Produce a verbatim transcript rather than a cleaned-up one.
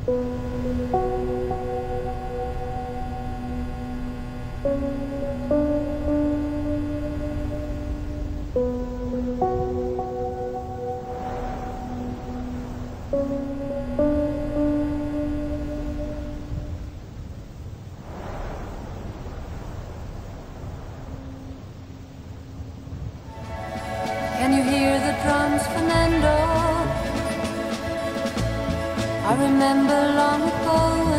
Can you hear the drums, Fernando? I remember long ago